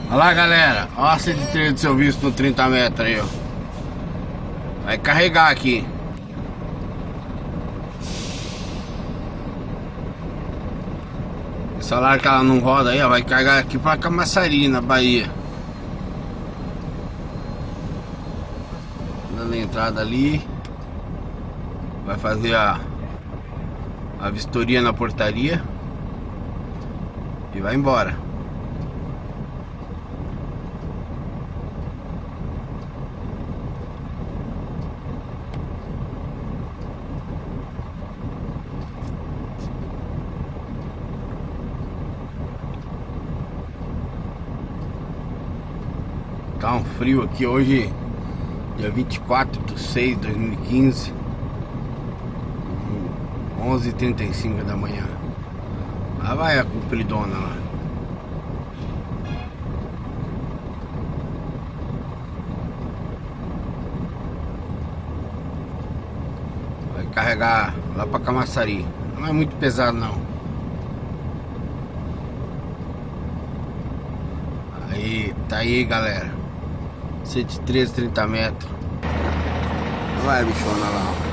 Olha lá, galera, olha a 103 do seu visto no 30 metros aí, ó. Vai carregar aqui. Esse salário que ela não roda aí, ó, vai carregar aqui pra Camaçari, na Bahia. Dando entrada ali. Vai fazer a vistoria na portaria. E vai embora. Tá um frio aqui hoje, dia 24/6/2015, 11h35 da manhã. Lá vai a compridona lá. Vai carregar lá pra Camaçari. Não é muito pesado não. Aí, tá aí, galera. 113, 30 metros. Vai, bichona lá.